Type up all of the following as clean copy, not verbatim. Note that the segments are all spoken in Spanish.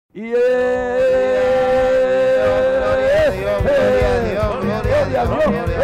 Y Gloria a Dios, gloria a Dios, gloria a Dios,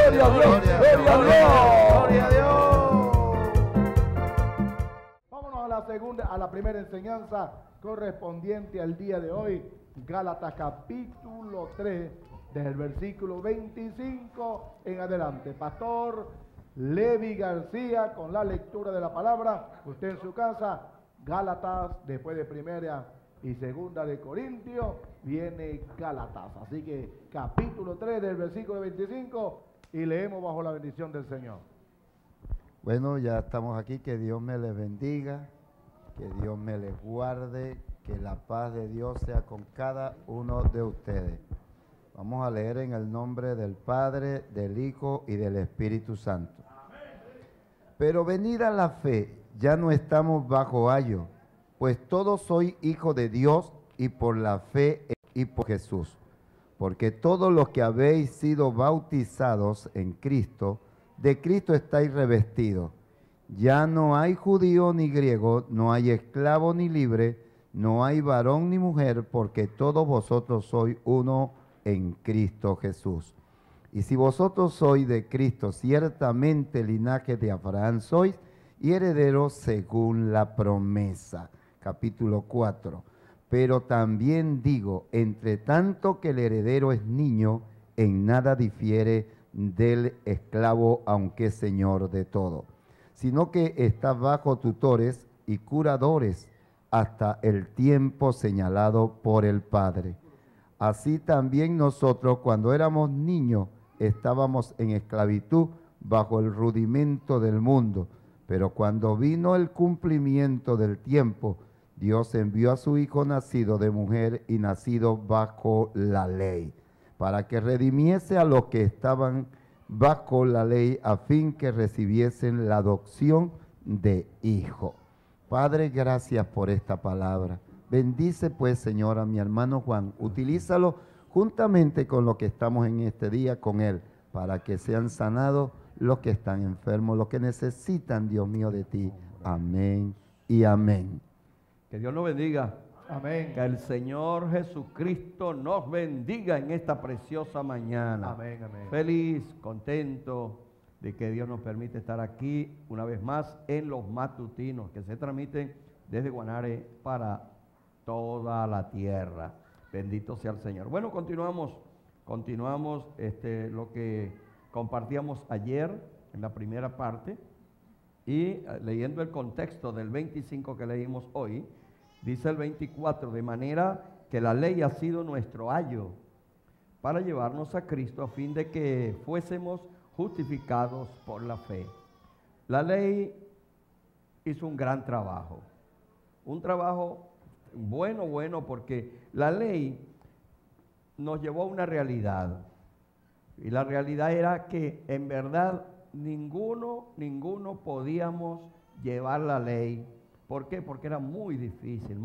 gloria a Dios. Vámonos a la primera enseñanza correspondiente al día de hoy. Gálatas capítulo 3, desde el versículo 25 en adelante. Pastor Levi García con la lectura de la palabra. Usted en su casa, Gálatas, después de primera y segunda de Corintios, viene Gálatas. Así que capítulo 3 del versículo 25 y leemos bajo la bendición del Señor. Bueno, ya estamos aquí, que Dios me les bendiga, que Dios me les guarde, que la paz de Dios sea con cada uno de ustedes. Vamos a leer en el nombre del Padre, del Hijo y del Espíritu Santo. Pero venida la fe, ya no estamos bajo ayo, pues todos sois hijos de Dios y por la fe y por Jesús. Porque todos los que habéis sido bautizados en Cristo, de Cristo estáis revestidos. Ya no hay judío ni griego, no hay esclavo ni libre, no hay varón ni mujer, porque todos vosotros sois uno en Cristo Jesús. Y si vosotros sois de Cristo, ciertamente linaje de Abraham sois y herederos según la promesa. Capítulo 4. Pero también digo, entre tanto que el heredero es niño, en nada difiere del esclavo, aunque es señor de todo, sino que está bajo tutores y curadores hasta el tiempo señalado por el Padre. Así también nosotros, cuando éramos niños, estábamos en esclavitud bajo el rudimento del mundo, pero cuando vino el cumplimiento del tiempo, Dios envió a su Hijo nacido de mujer y nacido bajo la ley, para que redimiese a los que estaban bajo la ley, a fin que recibiesen la adopción de hijo. Padre, gracias por esta palabra. Bendice pues, Señor, a mi hermano Juan. Utilízalo juntamente con los que estamos en este día con él, para que sean sanados los que están enfermos, los que necesitan, Dios mío, de ti. Amén y amén. que Dios nos bendiga. Amén. Que el Señor Jesucristo nos bendiga en esta preciosa mañana. Amén, amén. Feliz, contento de que Dios nos permite estar aquí una vez más en los matutinos que se transmiten desde Guanare para toda la tierra. Bendito sea el Señor. Bueno, continuamos lo que compartíamos ayer en la primera parte y leyendo el contexto del 25 que leímos hoy. Dice el 24, de manera que la ley ha sido nuestro ayo para llevarnos a Cristo a fin de que fuésemos justificados por la fe. La ley hizo un gran trabajo, un trabajo bueno, porque la ley nos llevó a una realidad. Y la realidad era que en verdad ninguno podíamos llevar la ley. ¿Por qué? Porque era muy difícil.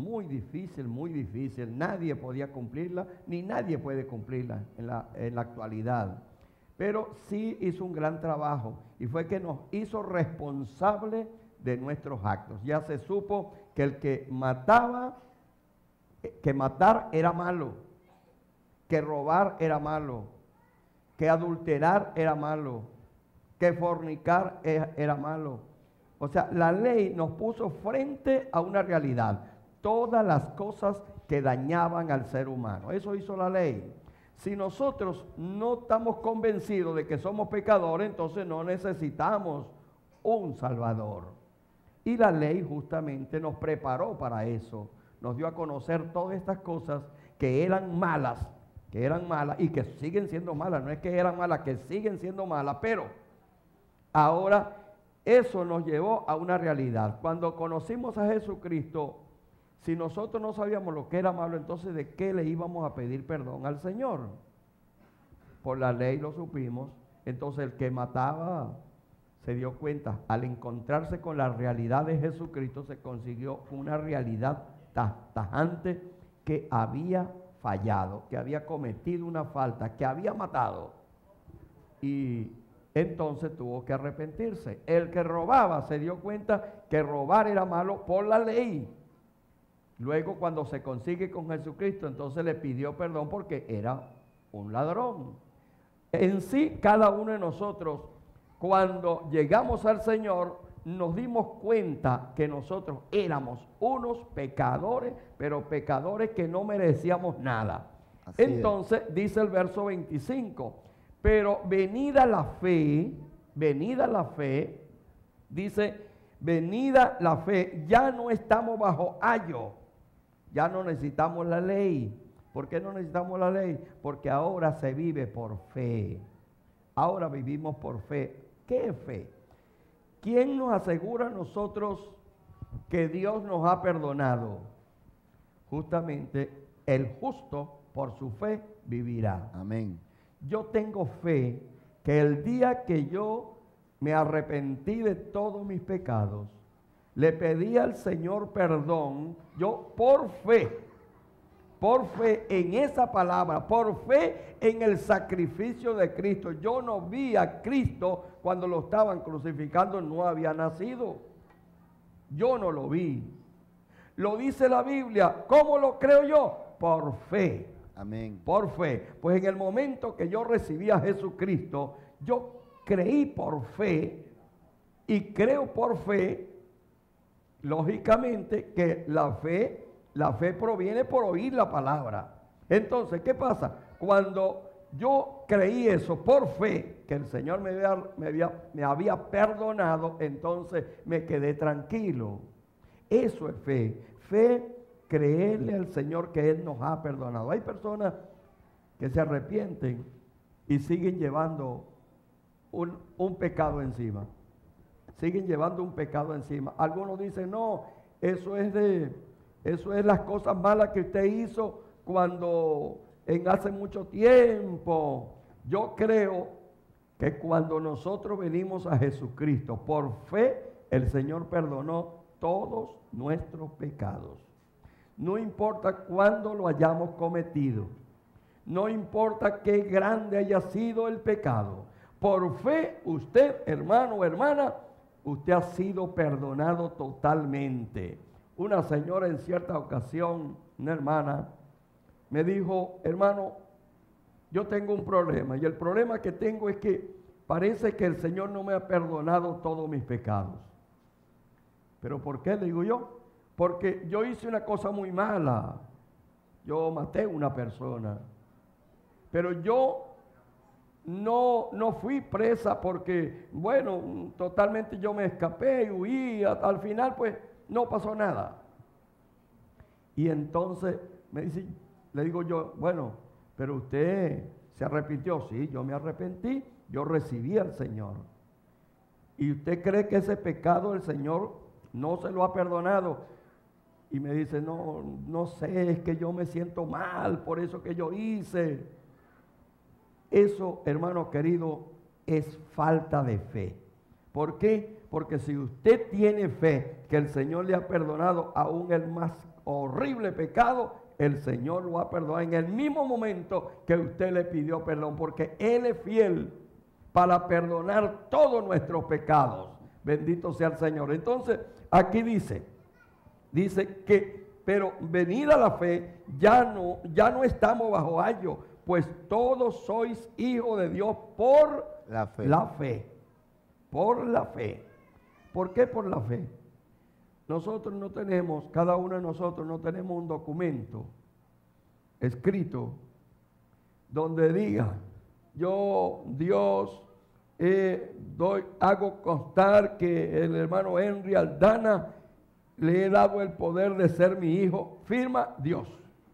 Nadie podía cumplirla, ni nadie puede cumplirla en la actualidad. Pero sí hizo un gran trabajo y fue que nos hizo responsables de nuestros actos. Ya se supo que el que mataba, que matar era malo, que robar era malo, que adulterar era malo, que fornicar era malo. O sea, la ley nos puso frente a una realidad. Todas las cosas que dañaban al ser humano. Eso hizo la ley. Si nosotros no estamos convencidos de que somos pecadores, entonces no necesitamos un Salvador. Y la ley justamente nos preparó para eso. Nos dio a conocer todas estas cosas que eran malas y que siguen siendo malas. No es que eran malas, que siguen siendo malas, pero ahora eso nos llevó a una realidad. Cuando conocimos a Jesucristo, si nosotros no sabíamos lo que era malo, entonces ¿de qué le íbamos a pedir perdón al Señor? Por la ley lo supimos. Entonces el que mataba se dio cuenta, al encontrarse con la realidad de Jesucristo, se consiguió una realidad tajante, que había fallado, que había cometido una falta, que había matado. Y entonces tuvo que arrepentirse. El que robaba se dio cuenta que robar era malo por la ley. Luego cuando se consigue con Jesucristo, entonces le pidió perdón porque era un ladrón. En sí, cada uno de nosotros, cuando llegamos al Señor, nos dimos cuenta que nosotros éramos unos pecadores, pero pecadores que no merecíamos nada. Así Entonces, dice el verso 25, pero venida la fe, dice, venida la fe, ya no estamos bajo ayo, ya no necesitamos la ley. ¿Por qué no necesitamos la ley? Porque ahora se vive por fe. Ahora vivimos por fe. ¿Qué es fe? ¿Quién nos asegura a nosotros que Dios nos ha perdonado? Justamente el justo por su fe vivirá. Amén. Yo tengo fe que el día que yo me arrepentí de todos mis pecados, le pedí al Señor perdón, yo por fe en esa palabra, por fe en el sacrificio de Cristo. Yo no vi a Cristo cuando lo estaban crucificando, no había nacido. Yo no lo vi. Lo dice la Biblia. ¿Cómo lo creo yo? Por fe. Amén. Por fe. Pues en el momento que yo recibí a Jesucristo, yo creí por fe y creo por fe, lógicamente, que la fe proviene por oír la palabra. Entonces, ¿qué pasa? Cuando yo creí eso por fe, que el Señor me había perdonado, entonces me quedé tranquilo. Eso es fe. Fe, creerle al Señor que Él nos ha perdonado. Hay personas que se arrepienten y siguen llevando un pecado encima. Siguen llevando un pecado encima. Algunos dicen, no, eso es las cosas malas que usted hizo hace mucho tiempo. Yo creo que cuando nosotros venimos a Jesucristo por fe, el Señor perdonó todos nuestros pecados. No importa cuándo lo hayamos cometido. No importa qué grande haya sido el pecado. Por fe, usted, hermano o hermana, usted ha sido perdonado totalmente. Una señora en cierta ocasión, una hermana, me dijo, hermano, yo tengo un problema. Y el problema que tengo es que parece que el Señor no me ha perdonado todos mis pecados. ¿Pero por qué? Le digo yo. Porque yo hice una cosa muy mala. Yo maté a una persona. Pero yo no fui presa porque, bueno, totalmente yo me escapé y huí. Al final, pues, no pasó nada. Y entonces le digo yo, bueno, pero usted se arrepintió. Sí, yo me arrepentí, yo recibí al Señor. ¿Y usted cree que ese pecado el Señor no se lo ha perdonado? Y me dice, no sé, es que yo me siento mal por eso que yo hice. Eso, hermano querido, es falta de fe. ¿Por qué? Porque si usted tiene fe que el Señor le ha perdonado aún el más horrible pecado, el Señor lo ha perdonado en el mismo momento que usted le pidió perdón, porque Él es fiel para perdonar todos nuestros pecados. Bendito sea el Señor. Entonces, aquí dice que, pero venida la fe, ya no estamos bajo ayo, pues todos sois hijos de Dios por la fe. La fe. Por la fe. ¿Por qué por la fe? Nosotros no tenemos, cada uno de nosotros no tenemos un documento escrito donde diga, yo, Dios, hago constar que el hermano Henry Aldana le he dado el poder de ser mi hijo. Firma Dios.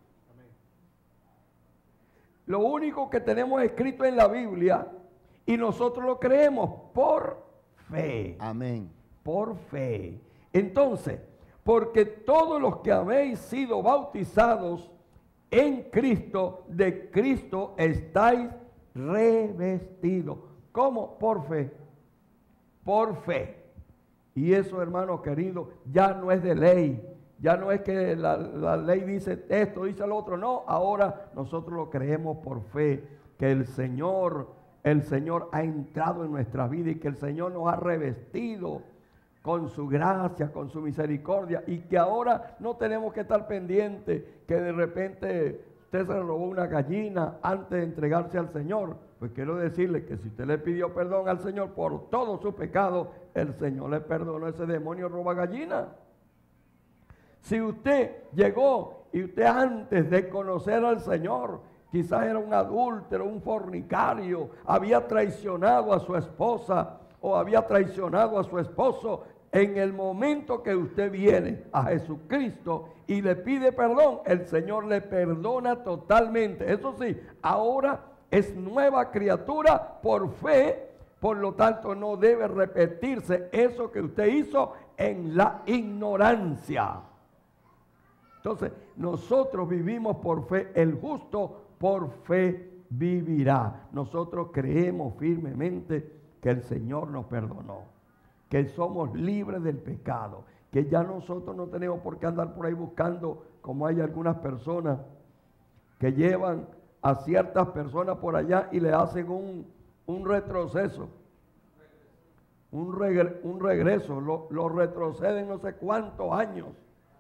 Lo único que tenemos escrito en la Biblia y nosotros lo creemos por fe. Amén. Por fe. Entonces, porque todos los que habéis sido bautizados en Cristo, de Cristo estáis revestidos. ¿Cómo? Por fe. Por fe. Y eso, hermano querido, ya no es de ley. Ya no es que la ley dice esto, dice lo otro. No, ahora nosotros lo creemos por fe. Que el Señor ha entrado en nuestra vida y que el Señor nos ha revestido con su gracia, con su misericordia, y que ahora no tenemos que estar pendientes que de repente usted se robó una gallina antes de entregarse al Señor. Pues quiero decirle que si usted le pidió perdón al Señor por todo su pecado, el Señor le perdonó. Ese demonio roba gallina. Si usted llegó y usted antes de conocer al Señor, quizás era un adúltero, un fornicario, había traicionado a su esposa o había traicionado a su esposo, en el momento que usted viene a Jesucristo y le pide perdón, el Señor le perdona totalmente. Eso sí, ahora es nueva criatura por fe, por lo tanto no debe repetirse eso que usted hizo en la ignorancia. Entonces, nosotros vivimos por fe, el justo por fe vivirá. Nosotros creemos firmemente que el Señor nos perdonó, que somos libres del pecado, que ya nosotros no tenemos por qué andar por ahí buscando, como hay algunas personas que llevan a ciertas personas por allá y le hacen un retroceso, un regreso, lo retroceden no sé cuántos años,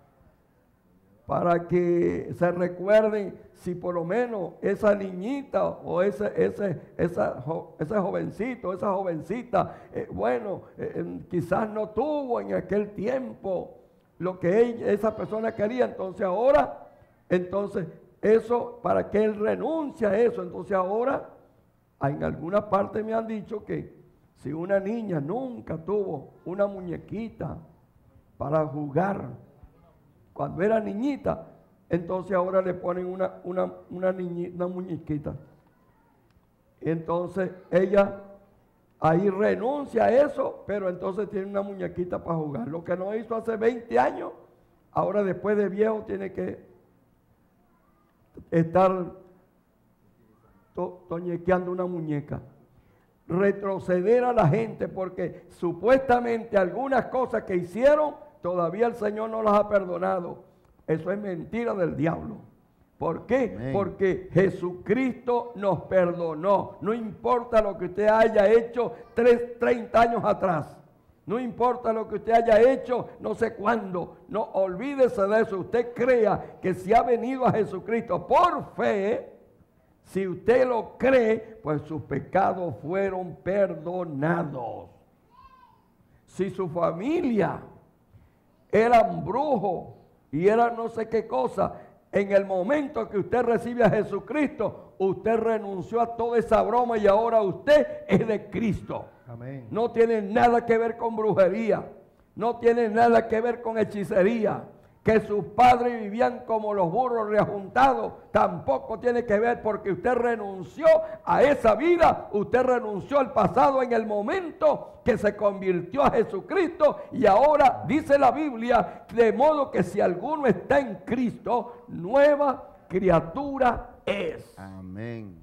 para que se recuerden si por lo menos esa niñita o ese jovencito, esa jovencita, quizás no tuvo en aquel tiempo lo que esa persona quería, entonces ahora, eso, para que él renuncie a eso, entonces ahora, en alguna parte me han dicho que si una niña nunca tuvo una muñequita para jugar, cuando era niñita, entonces ahora le ponen una muñequita. Entonces ella ahí renuncia a eso, pero entonces tiene una muñequita para jugar. Lo que no hizo hace 20 años, ahora después de viejo tiene que estar toñequeando una muñeca. Retroceder a la gente porque supuestamente algunas cosas que hicieron todavía el Señor no las ha perdonado. Eso es mentira del diablo. ¿Por qué? Amén. Porque Jesucristo nos perdonó. No importa lo que usted haya hecho 30 años atrás. No importa lo que usted haya hecho no sé cuándo. No olvídese de eso. Usted crea que si ha venido a Jesucristo por fe, si usted lo cree, pues sus pecados fueron perdonados. Si su familia eran brujos y eran no sé qué cosa, en el momento que usted recibe a Jesucristo, usted renunció a toda esa broma y ahora usted es de Cristo. Amén. No tiene nada que ver con brujería, no tiene nada que ver con hechicería. Que sus padres vivían como los burros reajuntados, tampoco tiene que ver, porque usted renunció a esa vida, usted renunció al pasado en el momento que se convirtió a Jesucristo, y ahora dice la Biblia, de modo que si alguno está en Cristo, nueva criatura es. Amén.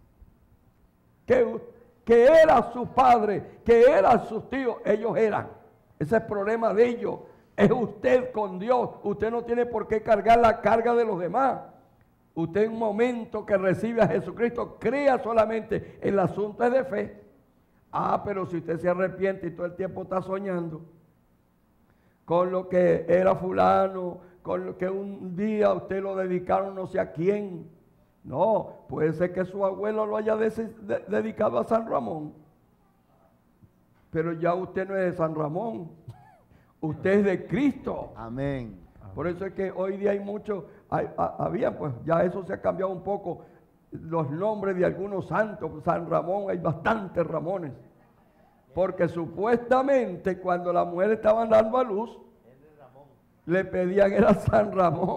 Que era su padre, que eran sus tíos, ellos eran. Ese es el problema de ellos. Es usted con Dios. Usted no tiene por qué cargar la carga de los demás. Usted en un momento que recibe a Jesucristo, crea solamente. El asunto es de fe. Pero si usted se arrepiente y todo el tiempo está soñando con lo que era fulano, con lo que un día usted lo dedicaron no sé a quién. No, puede ser que su abuelo lo haya dedicado a San Ramón. Pero ya usted no es de San Ramón. Usted es de Cristo. Amén. Por eso es que hoy día hay muchos, pues ya eso se ha cambiado un poco, los nombres de algunos santos. San Ramón, hay bastantes Ramones. Porque supuestamente cuando las mujeres estaban dando a luz, le pedían era San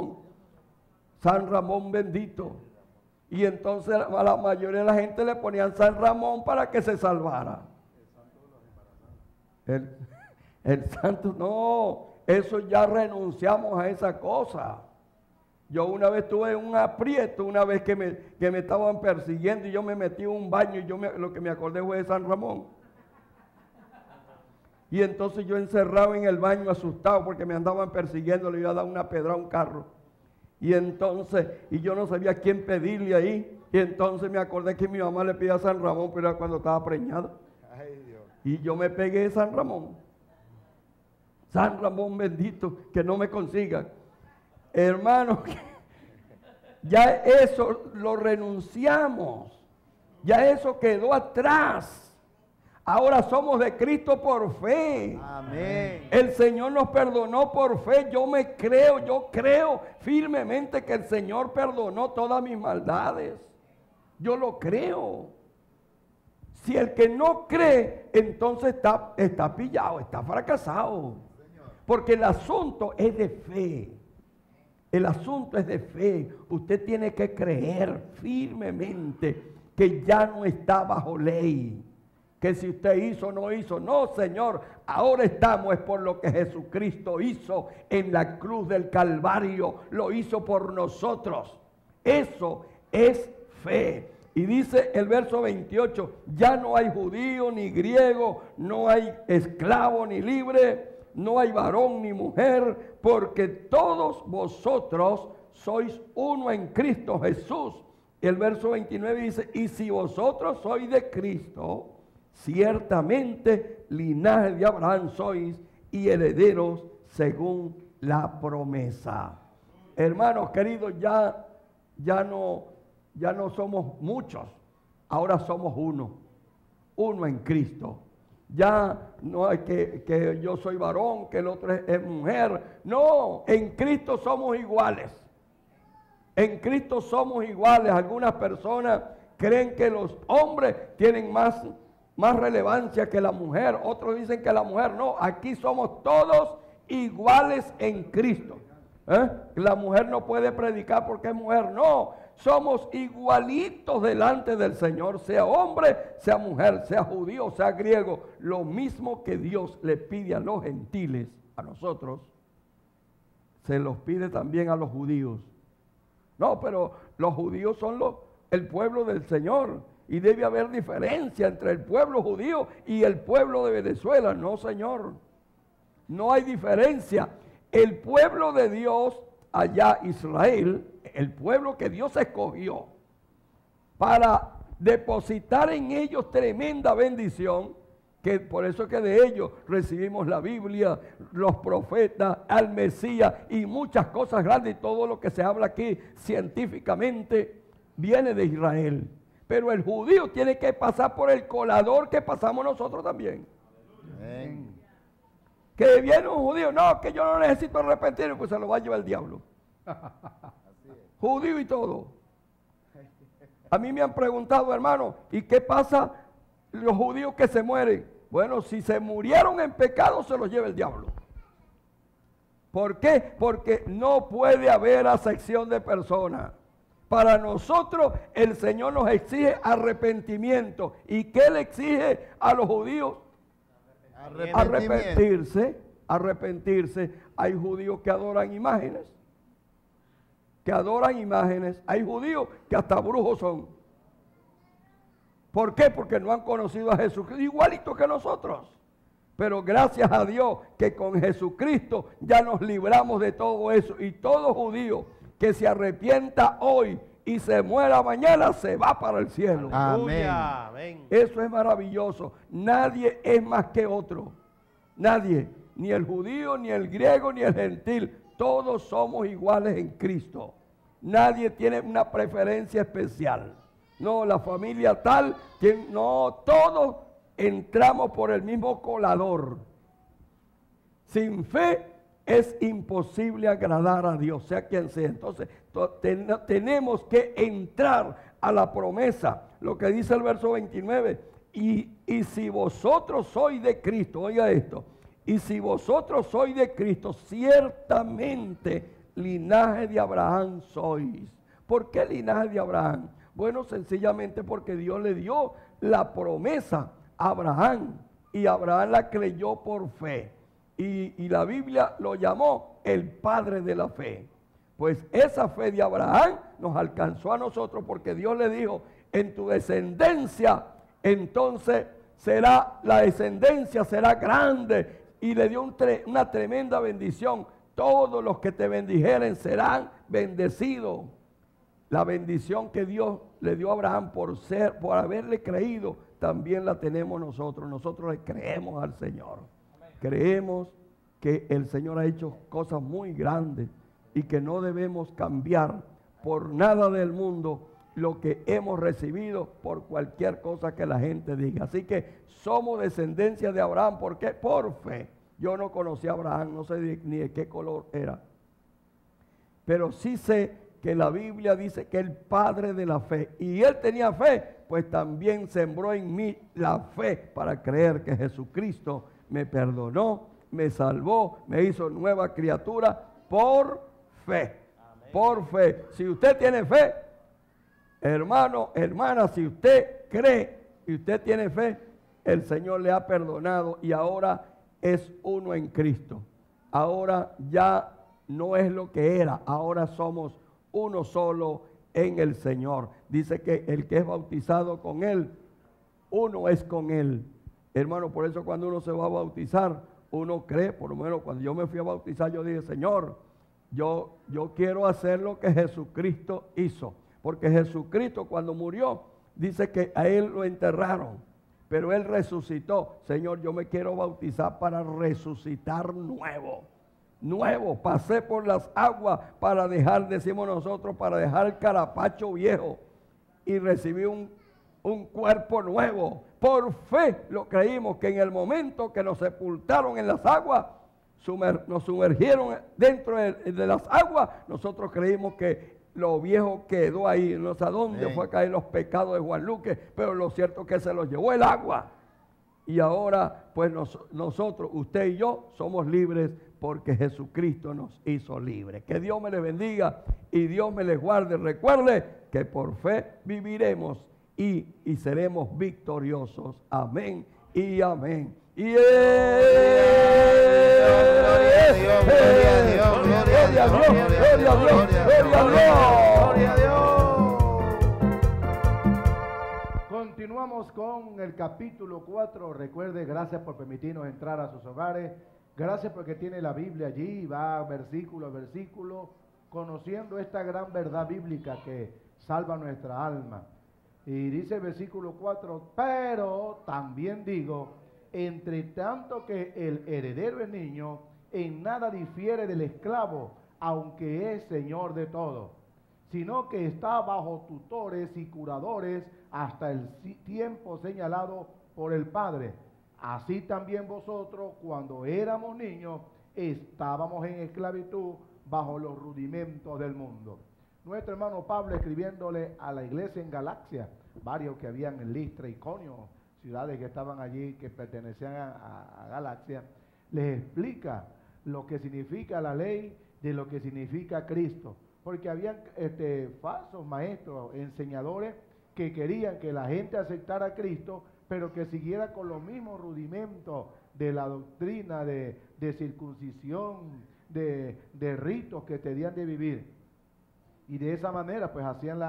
Ramón bendito. Y entonces a la mayoría de la gente le ponían San Ramón para que se salvara. El santo, no, eso ya renunciamos a esa cosa. Yo una vez tuve un aprieto, una vez que me estaban persiguiendo y yo me metí en un baño y lo que me acordé fue de San Ramón. Y entonces yo encerrado en el baño asustado porque me andaban persiguiendo, le iba a dar una pedra a un carro. Y entonces, yo no sabía a quién pedirle ahí. Y entonces me acordé que mi mamá le pedía a San Ramón, pero era cuando estaba preñada. Ay, Dios. Y yo me pegué de San Ramón. San Ramón bendito, que no me consigan. Hermano, ya eso lo renunciamos. Ya eso quedó atrás. Ahora somos de Cristo por fe. Amén. El Señor nos perdonó por fe. Yo creo firmemente que el Señor perdonó todas mis maldades. Yo lo creo. Si el que no cree, entonces está pillado, está fracasado. Porque el asunto es de fe. El asunto es de fe. Usted tiene que creer firmemente que ya no está bajo ley. Que si usted hizo o no hizo. No, Señor, ahora estamos es por lo que Jesucristo hizo en la cruz del Calvario. Lo hizo por nosotros. Eso es fe. Y dice el verso 28, ya no hay judío ni griego, no hay esclavo ni libre, no hay varón ni mujer, porque todos vosotros sois uno en Cristo Jesús. El verso 29 dice, y si vosotros sois de Cristo, ciertamente linaje de Abraham sois y herederos según la promesa. Hermanos queridos, ya no somos muchos, ahora somos uno en Cristo. Ya no hay que yo soy varón, que el otro es mujer. No, en Cristo somos iguales. En Cristo somos iguales. Algunas personas creen que los hombres tienen más relevancia que la mujer. Otros dicen que la mujer no. Aquí somos todos iguales en Cristo. La mujer no puede predicar porque es mujer. No, somos igualitos delante del Señor, sea hombre, sea mujer, sea judío, sea griego. Lo mismo que Dios le pide a los gentiles, a nosotros, se los pide también a los judíos. No, pero los judíos son el pueblo del Señor y debe haber diferencia entre el pueblo judío y el pueblo de Venezuela. No, Señor, no hay diferencia. El pueblo de Dios, allá Israel, el pueblo que Dios escogió para depositar en ellos tremenda bendición, que por eso que de ellos recibimos la Biblia, los profetas, al Mesías y muchas cosas grandes, y todo lo que se habla aquí científicamente viene de Israel. Pero el judío tiene que pasar por el colador que pasamos nosotros también. Amén. Que viene un judío, no, que yo no necesito arrepentirme, pues se lo va a llevar el diablo. Judío y todo. A mí me han preguntado, hermano, ¿y qué pasa los judíos que se mueren? Bueno, si se murieron en pecado, se los lleva el diablo. ¿Por qué? Porque no puede haber acepción de personas. Para nosotros, el Señor nos exige arrepentimiento. ¿Y qué le exige a los judíos? Arrepentirse. Hay judíos que adoran imágenes. Hay judíos que hasta brujos son. ¿Por qué? Porque no han conocido a Jesucristo, igualito que nosotros. Pero gracias a Dios que con Jesucristo ya nos libramos de todo eso. Y todo judío que se arrepienta hoy y se muera mañana, se va para el cielo. Amén. Eso es maravilloso. Nadie es más que otro. Nadie. Ni el judío, ni el griego, ni el gentil. Todos somos iguales en Cristo. Nadie tiene una preferencia especial. No, la familia tal, no, todos entramos por el mismo colador. Sin fe es imposible agradar a Dios, sea quien sea. Entonces, tenemos que entrar a la promesa. Lo que dice el verso 29. Y si vosotros sois de Cristo, oiga esto. Y si vosotros sois de Cristo, ciertamente linaje de Abraham sois. ¿Por qué linaje de Abraham? Bueno, sencillamente porque Dios le dio la promesa a Abraham y Abraham la creyó por fe. Y la Biblia lo llamó el padre de la fe. Pues esa fe de Abraham nos alcanzó a nosotros porque Dios le dijo, en tu descendencia, entonces la descendencia será grande. Y le dio una tremenda bendición. Todos los que te bendijeren serán bendecidos. La bendición que Dios le dio a Abraham por haberle creído, también la tenemos nosotros. Nosotros le creemos al Señor. Amén. Creemos que el Señor ha hecho cosas muy grandes y que no debemos cambiar por nada del mundo lo que hemos recibido por cualquier cosa que la gente diga. Así que somos descendencia de Abraham. ¿Por qué? Por fe. Yo no conocí a Abraham, no sé ni de qué color era. Pero sí sé que la Biblia dice que el padre de la fe, y él tenía fe, pues también sembró en mí la fe para creer que Jesucristo me perdonó, me salvó, me hizo nueva criatura por fe. Amén. Por fe. Si usted tiene fe, hermano, hermana, si usted cree y usted tiene fe, el Señor le ha perdonado y ahora es uno en Cristo. Ahora ya no es lo que era, ahora somos uno solo en el Señor. Dice que el que es bautizado con Él, uno es con Él. Hermano, por eso cuando uno se va a bautizar, uno cree, por lo menos cuando yo me fui a bautizar, yo dije, Señor, yo quiero hacer lo que Jesucristo hizo. Porque Jesucristo cuando murió, dice que a Él lo enterraron, pero Él resucitó. Señor, yo me quiero bautizar para resucitar nuevo. Pasé por las aguas para dejar, decimos nosotros, para dejar el carapacho viejo y recibí un cuerpo nuevo. Por fe lo creímos que en el momento que nos sepultaron en las aguas, nos sumergieron dentro de las aguas, nosotros creímos que lo viejo quedó ahí, no sé a dónde fue a caer los pecados de Juan Luque, pero lo cierto es que se los llevó el agua. Y ahora, pues nosotros, usted y yo, somos libres porque Jesucristo nos hizo libres. Que Dios me les bendiga y Dios me les guarde. Recuerde que por fe viviremos y seremos victoriosos. Amén y amén. Y gloria a Dios. Continuamos con el capítulo 4. Recuerde, gracias por permitirnos entrar a sus hogares. Gracias porque tiene la Biblia allí, va versículo a versículo, conociendo esta gran verdad bíblica que salva nuestra alma. Y dice el versículo 4, pero también digo, entre tanto que el heredero es niño, en nada difiere del esclavo, aunque es señor de todo, sino que está bajo tutores y curadores hasta el tiempo señalado por el Padre. Así también vosotros, cuando éramos niños, estábamos en esclavitud bajo los rudimentos del mundo. Nuestro hermano Pablo, escribiéndole a la iglesia en Galacia, varios que habían en Listra, Iconio, ciudades que estaban allí, que pertenecían a Galacia, les explica lo que significa la ley de lo que significa Cristo. Porque habían falsos maestros, enseñadores, que querían que la gente aceptara a Cristo, pero que siguiera con los mismos rudimentos de la doctrina de circuncisión, de ritos que tenían de vivir. Y de esa manera pues hacían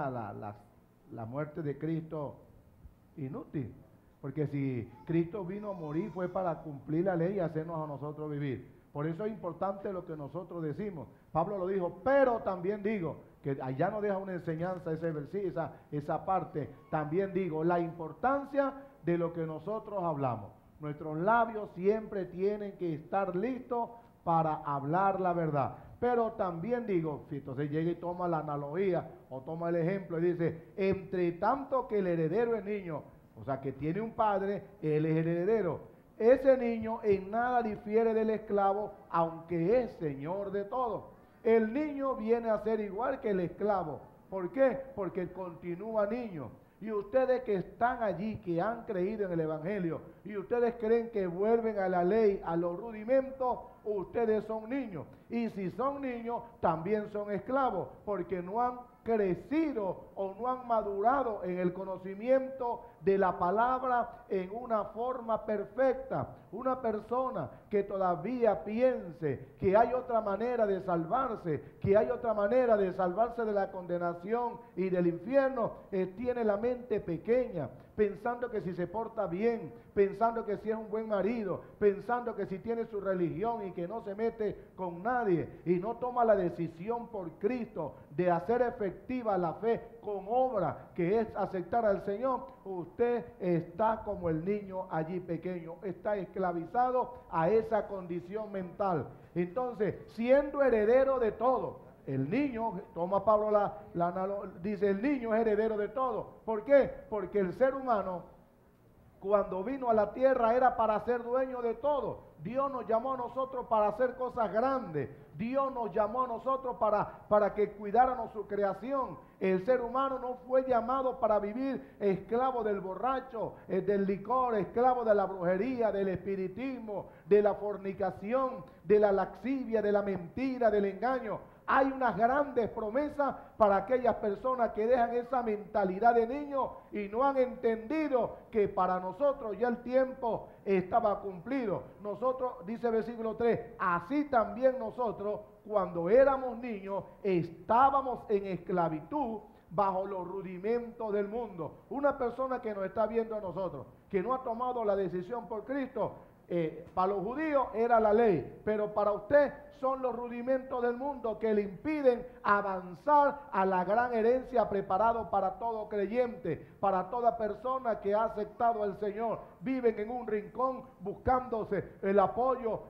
la muerte de Cristo inútil. Porque si Cristo vino a morir fue para cumplir la ley y hacernos a nosotros vivir. Por eso es importante lo que nosotros decimos. Pablo lo dijo, pero también digo, que allá nos deja una enseñanza ese versículo, esa parte. También digo, la importancia de lo que nosotros hablamos. Nuestros labios siempre tienen que estar listos para hablar la verdad. Pero también digo, si entonces llega y toma la analogía o toma el ejemplo y dice, entre tanto que el heredero es niño, o sea que tiene un padre, él es el heredero. Ese niño en nada difiere del esclavo, aunque es señor de todo. El niño viene a ser igual que el esclavo. ¿Por qué? Porque continúa niño. Y ustedes que están allí, que han creído en el Evangelio, y ustedes creen que vuelven a la ley, a los rudimentos, ustedes son niños. Y si son niños, también son esclavos, porque no han crecido o no han madurado en el conocimiento de la palabra en una forma perfecta. Una persona que todavía piense que hay otra manera de salvarse, que hay otra manera de salvarse de la condenación y del infierno, tiene la mente pequeña, pensando que si se porta bien, pensando que si es un buen marido, pensando que si tiene su religión y que no se mete con nadie y no toma la decisión por Cristo de hacer efectivo efectiva la fe con obra, que es aceptar al Señor, usted está como el niño allí pequeño, está esclavizado a esa condición mental. Entonces, siendo heredero de todo, el niño, toma Pablo dice, el niño es heredero de todo. ¿Por qué? Porque el ser humano, cuando vino a la tierra, era para ser dueño de todo. Dios nos llamó a nosotros para hacer cosas grandes. Dios nos llamó a nosotros para que cuidáramos su creación. El ser humano no fue llamado para vivir esclavo del borracho, del licor, esclavo de la brujería, del espiritismo, de la fornicación, de la laxivia, de la mentira, del engaño. Hay unas grandes promesas para aquellas personas que dejan esa mentalidad de niño y no han entendido que para nosotros ya el tiempo estaba cumplido. Nosotros, dice el versículo 3, así también nosotros, cuando éramos niños, estábamos en esclavitud bajo los rudimentos del mundo. Una persona que nos está viendo a nosotros, que no ha tomado la decisión por Cristo, para los judíos era la ley, pero para usted son los rudimentos del mundo que le impiden avanzar a la gran herencia preparado para todo creyente, para toda persona que ha aceptado al Señor. Viven en un rincón buscándose el apoyo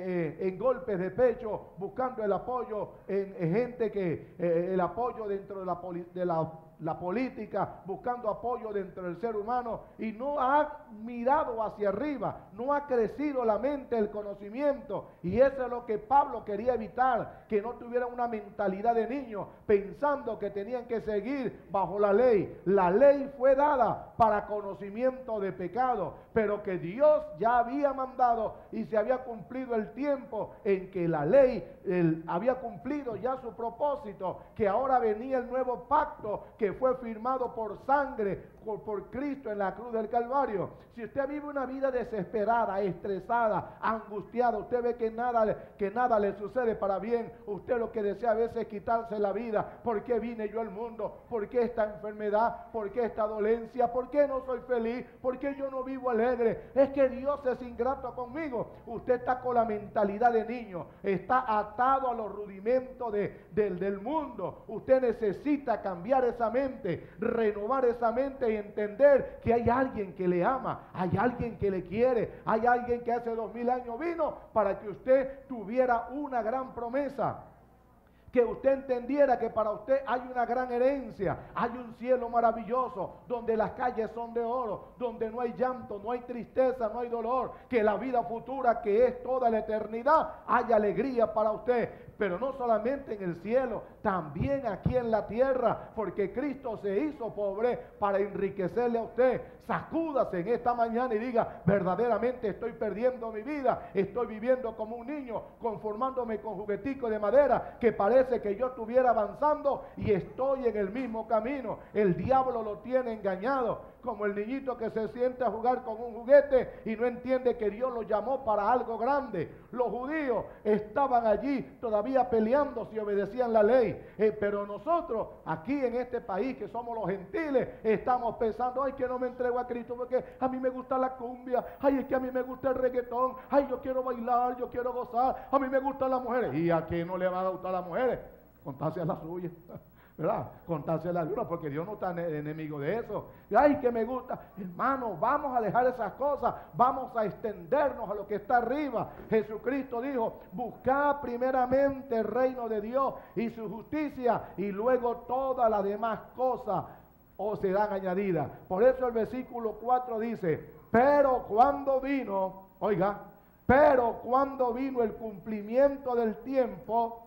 en golpes de pecho, buscando el apoyo en gente que, el apoyo dentro de la política, buscando apoyo dentro del ser humano, y no ha mirado hacia arriba, no ha crecido la mente, el conocimiento, y eso es lo que Pablo quería evitar, que no tuvieran una mentalidad de niño, pensando que tenían que seguir bajo la ley. La ley fue dada para conocimiento de pecado, pero que Dios ya había mandado y se había cumplido el tiempo en que la ley había cumplido ya su propósito, que ahora venía el nuevo pacto que fue firmado por sangre, por Cristo en la cruz del Calvario. Si usted vive una vida desesperada, estresada, angustiada, usted ve que nada le sucede para bien, usted lo que desea a veces es quitarse la vida. ¿Por qué vine yo al mundo? ¿Por qué esta enfermedad? ¿Por qué esta dolencia? ¿Por qué no soy feliz? ¿Por qué yo no vivo alegre? Es que Dios es ingrato conmigo. Usted está con la mentalidad de niño, está atado a los rudimentos del mundo. Usted necesita cambiar esa mente, renovar esa mente y entender que hay alguien que le ama, hay alguien que le quiere, hay alguien que hace 2000 años vino para que usted tuviera una gran promesa. Que usted entendiera que para usted hay una gran herencia, hay un cielo maravilloso, donde las calles son de oro, donde no hay llanto, no hay tristeza, no hay dolor, que la vida futura, que es toda la eternidad, hay alegría para usted. Pero no solamente en el cielo, también aquí en la tierra, porque Cristo se hizo pobre para enriquecerle a usted. Sacúdase en esta mañana y diga, verdaderamente estoy perdiendo mi vida, estoy viviendo como un niño, conformándome con jugueticos de madera, que parece que yo estuviera avanzando y estoy en el mismo camino. El diablo lo tiene engañado, como el niñito que se siente a jugar con un juguete y no entiende que Dios lo llamó para algo grande. Los judíos estaban allí todavía peleando si obedecían la ley, pero nosotros aquí en este país que somos los gentiles estamos pensando, ay, que no me entrego a Cristo porque a mí me gusta la cumbia, ay, es que a mí me gusta el reggaetón, ay, yo quiero bailar, yo quiero gozar, a mí me gustan las mujeres. ¿Y a quién no le van a gustar las mujeres? Contarse a las suyas, ¿verdad? Contarse la luna, porque Dios no está enemigo de eso. Ay, que me gusta. Hermano, vamos a dejar esas cosas, vamos a extendernos a lo que está arriba. Jesucristo dijo, buscad primeramente el reino de Dios y su justicia, y luego todas las demás cosas os serán añadidas. Por eso el versículo 4 dice, pero cuando vino, oiga, pero cuando vino el cumplimiento del tiempo,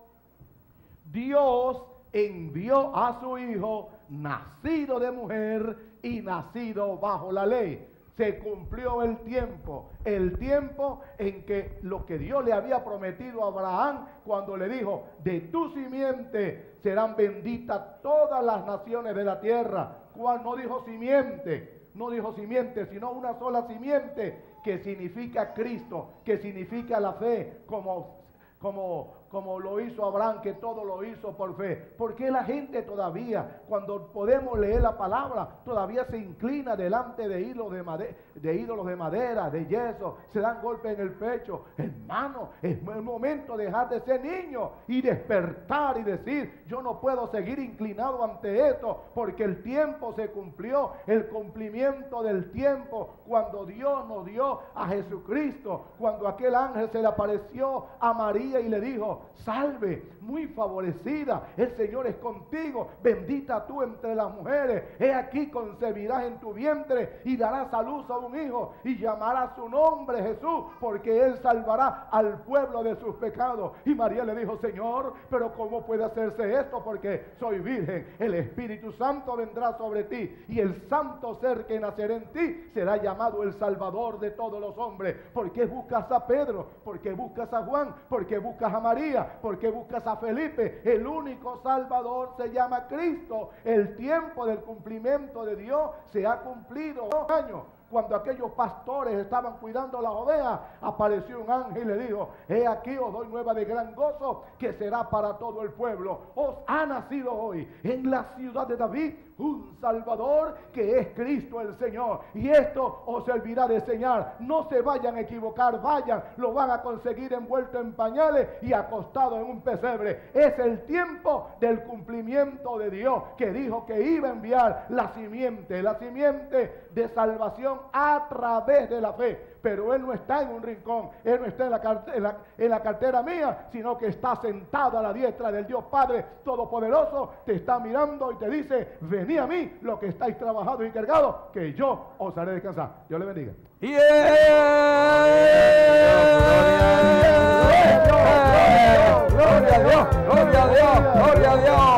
Dios envió a su Hijo, nacido de mujer y nacido bajo la ley. Se cumplió el tiempo en que lo que Dios le había prometido a Abraham cuando le dijo, de tu simiente serán benditas todas las naciones de la tierra. ¿Cuál? No dijo simiente, sino una sola simiente, que significa Cristo, que significa la fe, como como lo hizo Abraham, que todo lo hizo por fe. ¿Por qué la gente todavía, cuando podemos leer la palabra, todavía se inclina delante de ídolos de madera, de yeso, se dan golpes en el pecho? Hermano, es el momento de dejar de ser niño y despertar y decir, yo no puedo seguir inclinado ante esto, porque el tiempo se cumplió, el cumplimiento del tiempo, cuando Dios nos dio a Jesucristo, cuando aquel ángel se le apareció a María y le dijo, salve, muy favorecida, el Señor es contigo, bendita tú entre las mujeres, he aquí concebirás en tu vientre y darás a luz a un hijo y llamarás su nombre Jesús, porque él salvará al pueblo de sus pecados. Y María le dijo, Señor, pero ¿cómo puede hacerse esto? Porque soy virgen, el Espíritu Santo vendrá sobre ti y el santo ser que nacerá en ti será llamado el Salvador de todos los hombres. ¿Por qué buscas a Pedro? ¿Por qué buscas a Juan? ¿Por qué buscas a María? ¿Por qué buscas a Felipe? El único Salvador se llama Cristo. El tiempo del cumplimiento de Dios se ha cumplido. Años. Cuando aquellos pastores estaban cuidando las ovejas, apareció un ángel y le dijo, he aquí os doy nueva de gran gozo, que será para todo el pueblo. Os ha nacido hoy en la ciudad de David un Salvador, que es Cristo el Señor. Y esto os servirá de señal. No se vayan a equivocar, vayan, lo van a conseguir envuelto en pañales y acostado en un pesebre. Es el tiempo del cumplimiento de Dios, que dijo que iba a enviar la simiente de salvación a través de la fe. Pero Él no está en un rincón, Él no está en la cartera mía, sino que está sentado a la diestra del Dios Padre Todopoderoso, te está mirando y te dice, venid a mí, los que estáis trabajados y cargados, que yo os haré descansar. Dios le bendiga. Gloria a Dios, gloria a Dios, gloria a Dios, gloria a Dios.